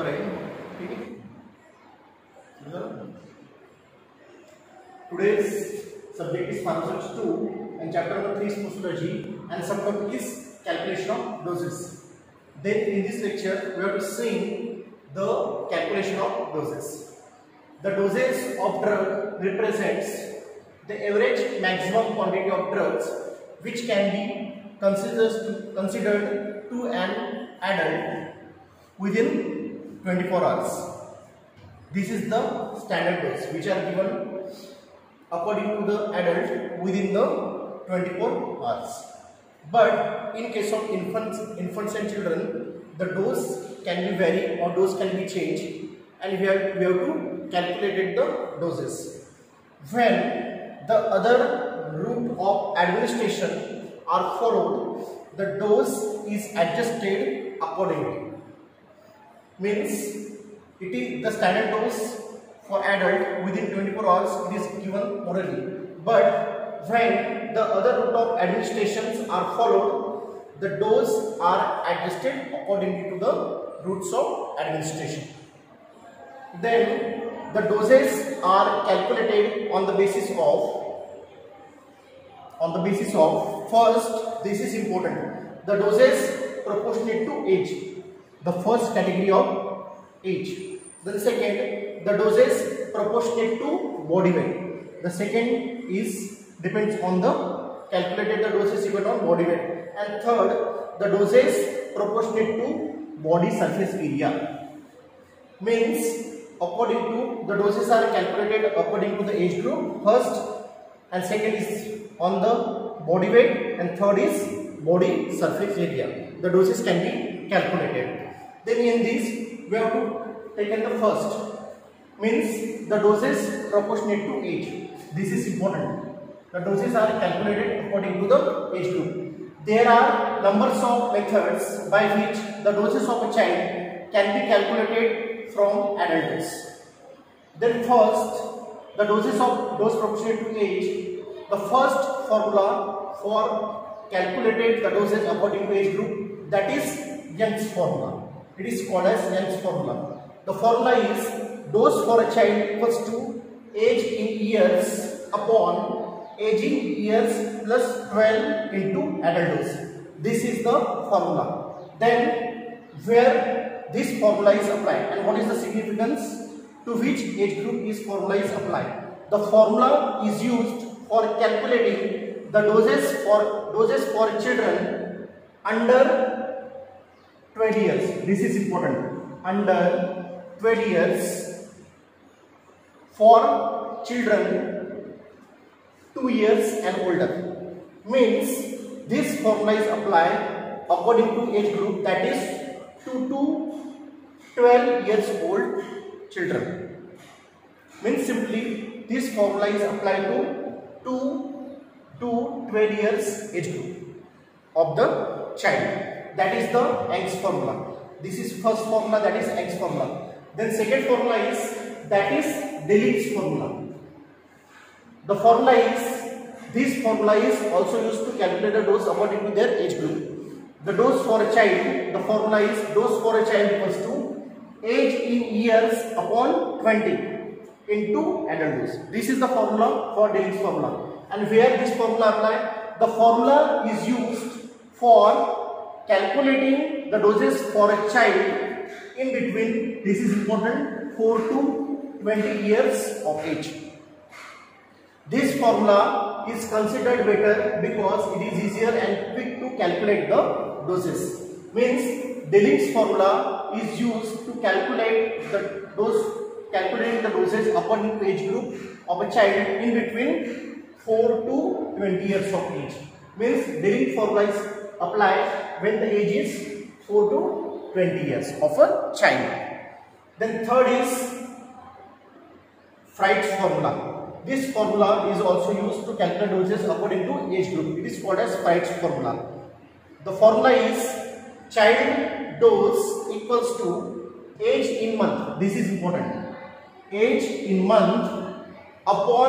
पर है, ठीक है। Today's subject is pharmaceutics 2 and chapter number 3 is postology and subtopic is calculation of doses. Then in this lecture we have to see the calculation of doses. The dosage of drug represents the average maximum quantity of drugs which can be considered to an adult within 24 hours. This is the standard dose which are given according to the adult within the 24 hours. But in case of infants and children, the dose can be varied or dose can be changed, and we have to calculate the doses. When the other route of administration are followed, the dose is adjusted accordingly. Means it is the standard dose for adult within 24 hours, it is given orally. But when the other route of administrations are followed, the dose are adjusted according to the routes of administration. Then the doses are calculated on the basis of first, this is important, the doses proportionate to age, the first category of age. Then second, the doses proportionate to body weight. The second is depends on the calculated the doses given on body weight. And third, the doses proportionate to body surface area. Means according to the doses are calculated according to the age group. First and second is on the body weight, and third is body surface area. The doses can be calculated. Then in this we have to take the first. Means the doses proportionate to age. This is important. The doses are calculated according to the age group. There are numbers of methods by which the doses of a child can be calculated from adults. Then first, the doses of dose proportionate to age. The first formula for calculated the doses according to age group, that is Young's formula. It is called as Young's formula. The formula is dose for a child equals to age in years upon aging years plus 12 into adult dose. This is the formula. Then where this formula is applied and what is the significance to which age group this formula is applied. The formula is used for calculating the doses for children under 12 years. This is important. Under 12 years for children 2 years and older. Means this formula is applied according to age group, that is 2 to 12 years old children. Means simply this formula is applied to 2 to 12 years age group of the child. That is the Young's formula. This is first formula, that is Young's formula. Then second formula is that is Delitz's formula. The formula is, this formula is also used to calculate the dose according to their age group. The dose for a child, the formula is dose for a child equals to age in years upon 20 into adult dose. This is the formula for Delitz's formula. And where this formula applied, the formula is used for calculating the doses for a child in between, this is important, 4 to 20 years of age. This formula is considered better because it is easier and quick to calculate the doses. Means Delitz's formula is used to calculate the doses according to age group of a child in between 4 to 20 years of age. Means Delitz's formula is applied when the age is 4 to 20 years of a child. Then third is Freit's formula. This formula is also used to calculate doses according to age group. It is called as Freit's formula. The formula is child dose equals to age in month. This is important. Age in month upon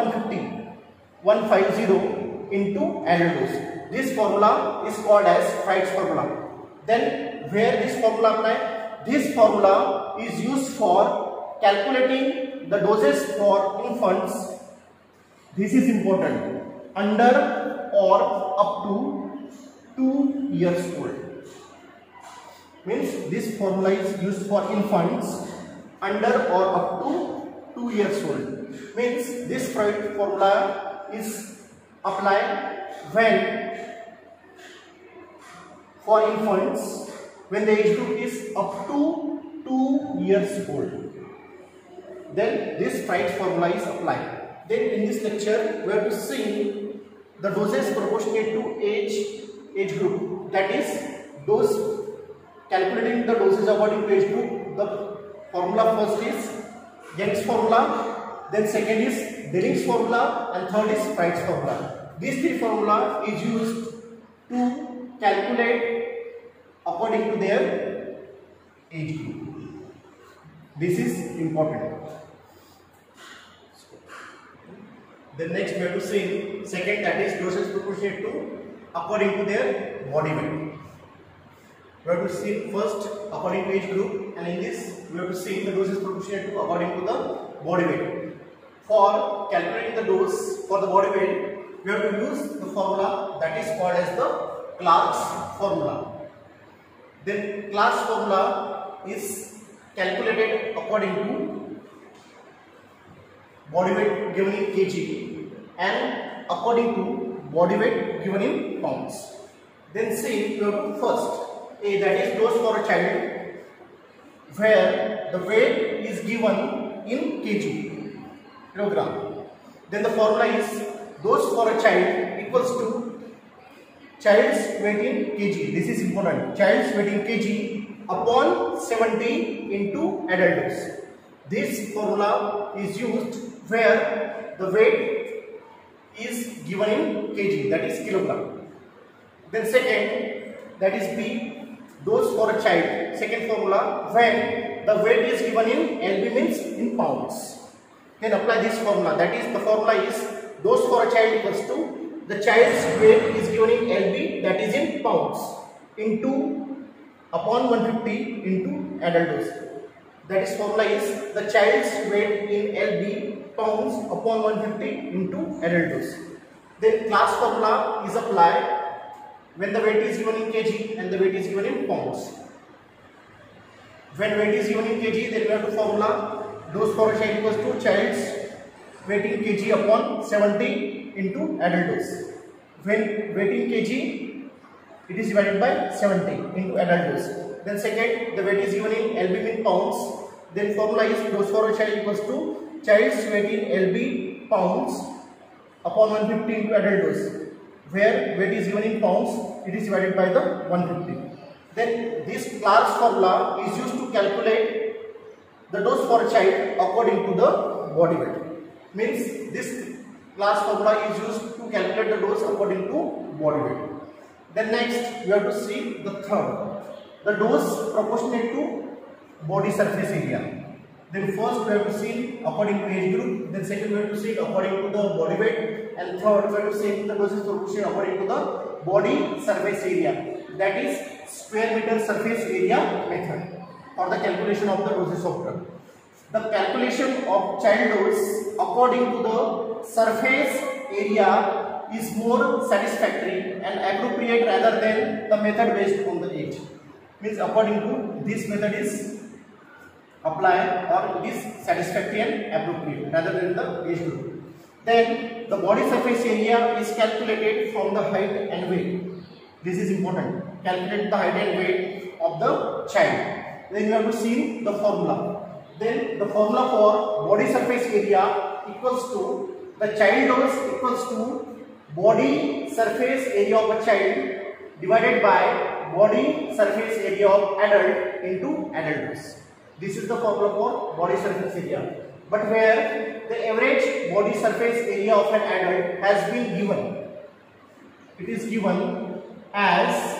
150 into adult dose. This formula is called as Freit's formula. Then where this formula applied? this formula is used for calculating the doses for infants. This is important. Under or up to 2 years old. Means this formula is used for infants under or up to 2 years old. Means this formula is applied when for infants when the age group is up to 2 years old. Then this Freud's formula is applied. Then in this lecture we have to see the doses proportionate to age group. That is dose. Calculating the doses according to age group, the formula first is Young's formula, then second is Denning's formula, and third is Freud's formula. These three formula is used to calculate according to their age group. This is important. Then next we have to see second, that is doses proportionate to according to their body weight. We have to see first according to age group, and in this we have to see the doses proportionate to according to the body weight. For calculating the dose for the body weight, we have to use the formula that is called as the Clark's formula. Then Clark's formula is calculated according to body weight given in kg and according to body weight given in pounds. Then see, we have to first A, that is dose for a child, where the weight is given in kilogram. Then the formula is dose for a child equals to child's weight in kg. This is important. Child's weight in kg upon 70 into adult dose. This formula is used where the weight is given in kg, that is kilogram. Then second, that is B, dose for a child. Second formula, when the weight is given in LB, means in pounds. Then apply this formula. That is, the formula is dose for a child equals to the child's weight is given in LB, that is in pounds, into upon 150 into adult dose. That is, formula is the child's weight in LB pounds upon 150 into adult dose. Then Clark's formula is applied when the weight is given in kg and the weight is given in pounds. When weight is given in kg, then we have to formula dose for a child equals to child's weight in kg upon 70 into adult dose. When weight in kg, it is divided by 70 into adult dose. Then second, the weight is given in LB in pounds. Then formula is dose for a child equals to child's weight in LB pounds upon 150 into adult dose. Where weight is given in pounds, it is divided by the 150. Then this Clark's formula is used to calculate the dose for a child according to the body weight. Means this Clark's formula is used to calculate the dose according to body weight. Then next we have to see the third, the dose proportionate to body surface area. Then first we have to see according to age group, then second we have to see according to the body weight, and third we have to see the doses proportionate according to the body surface area. That is square meter surface area method for the calculation of the doses of drug. The calculation of child dose according to the surface area is more satisfactory and appropriate rather than the method based on the age. Means according to this method is apply, or it is satisfactory and appropriate rather than the age group. Then the body surface area is calculated from the height and weight. This is important. Calculate the height and weight of the child. Then you have to see the formula. Then the formula for body surface area equals to the child dose equals to body surface area of a child divided by body surface area of adult into adult dose. This is the formula for body surface area. But where the average body surface area of an adult has been given, it is given as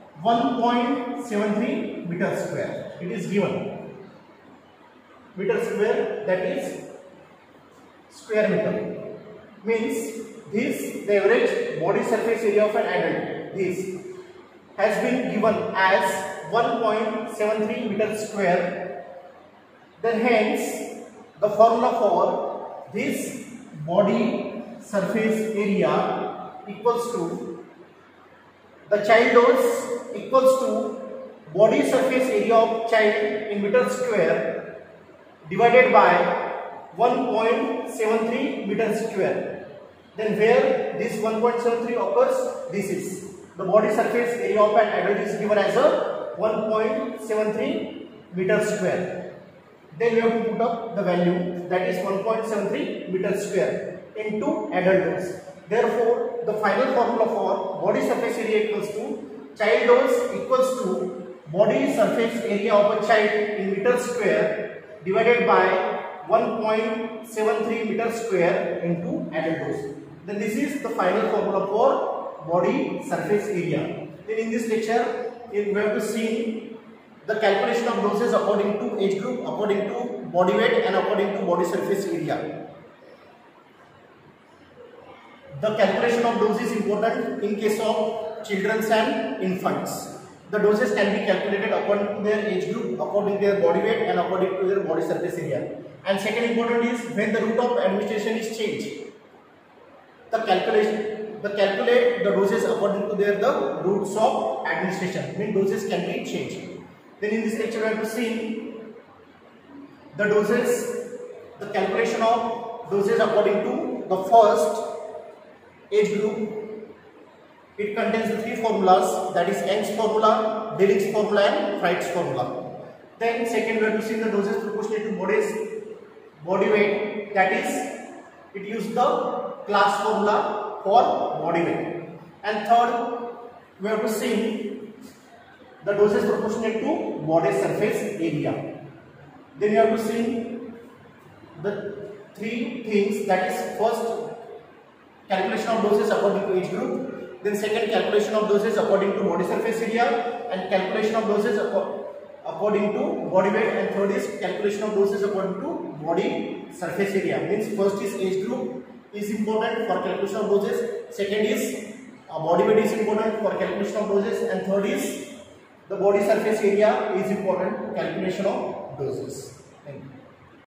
1.73 meter square. It is given meter square, that is square meter. Means this, the average body surface area of an adult, this has been given as 1.73 meters square, then hence the formula for this body surface area equals to the child dose equals to body surface area of child in meters square divided by 1.73 meters square. Then where this 1.73 occurs, this is the body surface area of an adult is given as a 1.73 meters square. Then we have to put up the value, that is 1.73 meters square into adult dose. Therefore, the final formula for body surface area equals to child dose equals to body surface area of a child in meters square divided by 1.73 meters square into adult dose. Then this is the final formula for body surface area. Then in this lecture, we have to see the calculation of doses according to age group, according to body weight and according to body surface area. The calculation of dose is important in case of children and infants. The doses can be calculated according to their age group, according to their body weight and according to their body surface area. And second important is when the route of administration is changed. Calculate the doses according to their the routes of administration. Mean doses can be changed. Then in this lecture we have to see the doses, the calculation of doses according to the first age group. It contains the three formulas, that is Young's formula, Delitz's formula and Fright's formula. Then second we have to see the doses proportionate to body weight, that is it used the class formula for body weight. And third we have to see the doses proportionate to body surface area. Then you have to see the three things, that is first calculation of doses according to age group, then second calculation of doses according to body surface area and calculation of doses according to body weight, and third is calculation of doses according to body surface area. Means first is age group is important for calculation of doses, second is body weight is important for calculation of doses, and third is the body surface area is important for calculation of doses. Thank you.